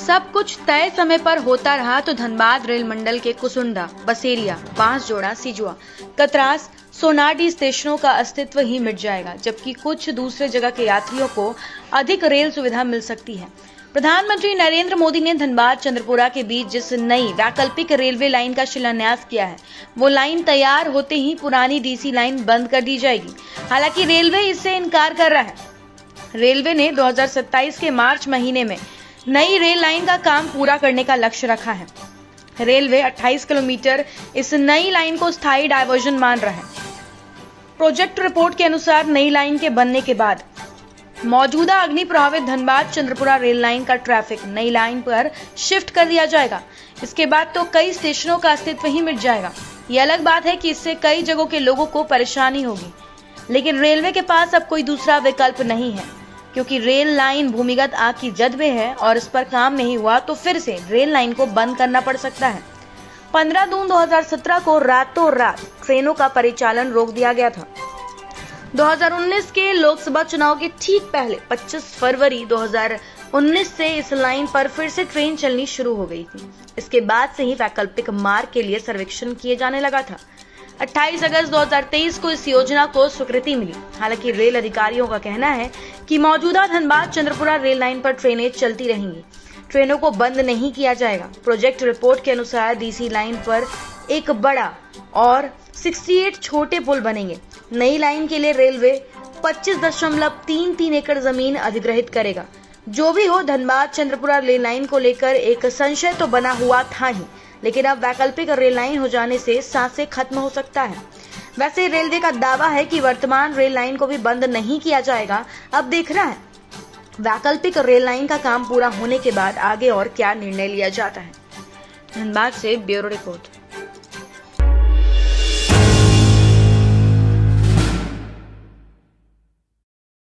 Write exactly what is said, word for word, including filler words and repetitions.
सब कुछ तय समय पर होता रहा तो धनबाद रेल मंडल के कुसुंडा, बसेरिया, बांसजोड़ा, सिजुआ, कतरास, सोनाडी स्टेशनों का अस्तित्व ही मिट जाएगा, जबकि कुछ दूसरे जगह के यात्रियों को अधिक रेल सुविधा मिल सकती है। प्रधानमंत्री नरेंद्र मोदी ने धनबाद चंद्रपुरा के बीच जिस नई वैकल्पिक रेलवे लाइन का शिलान्यास किया है, वो लाइन तैयार होते ही पुरानी डीसी लाइन बंद कर दी जाएगी। हालांकि रेलवे इससे इनकार कर रहा है। रेलवे ने दो हज़ार सत्ताईस के मार्च महीने में नई रेल लाइन का काम पूरा करने का लक्ष्य रखा है। रेलवे अट्ठाईस किलोमीटर इस नई लाइन को स्थायी डायवर्जन मान रहा है। प्रोजेक्ट रिपोर्ट के अनुसार नई लाइन के बनने के बाद मौजूदा अग्नि प्रभावित धनबाद चंद्रपुरा रेल लाइन का ट्रैफिक नई लाइन पर शिफ्ट कर दिया जाएगा। इसके बाद तो कई स्टेशनों का अस्तित्व ही मिट जाएगा। ये अलग बात है कि इससे कई जगहों के लोगों को परेशानी होगी, लेकिन रेलवे के पास अब कोई दूसरा विकल्प नहीं है, क्योंकि रेल लाइन भूमिगत आग की जद में है और इस पर काम नहीं हुआ तो फिर से रेल लाइन को बंद करना पड़ सकता है। पंद्रह जून दो हज़ार सत्रह को रातों रात ट्रेनों का परिचालन रोक दिया गया था। दो हज़ार उन्नीस के लोकसभा चुनाव के ठीक पहले पच्चीस फरवरी दो हज़ार उन्नीस से इस लाइन पर फिर से ट्रेन चलनी शुरू हो गई थी। इसके बाद से ही वैकल्पिक मार्ग के लिए सर्वेक्षण किए जाने लगा था। अट्ठाईस अगस्त दो हज़ार तेईस को इस योजना को स्वीकृति मिली। हालांकि रेल अधिकारियों का कहना है कि मौजूदा धनबाद चंद्रपुरा रेल लाइन पर ट्रेनें चलती रहेंगी, ट्रेनों को बंद नहीं किया जाएगा। प्रोजेक्ट रिपोर्ट के अनुसार डीसी लाइन पर एक बड़ा और अड़सठ छोटे पुल बनेंगे। नई लाइन के लिए रेलवे पच्चीस दशमलव तीन तीन एकड़ जमीन अधिग्रहित करेगा। जो भी हो, धनबाद चंद्रपुरा रेल लाइन को लेकर एक संशय तो बना हुआ था ही, लेकिन अब वैकल्पिक रेल लाइन हो जाने से सांसें खत्म हो सकता है। वैसे रेलवे का दावा है कि वर्तमान रेल लाइन को भी बंद नहीं किया जाएगा। अब देखना है वैकल्पिक रेल लाइन का काम पूरा होने के बाद आगे और क्या निर्णय लिया जाता है। धनबाद से ब्यूरो रिपोर्ट।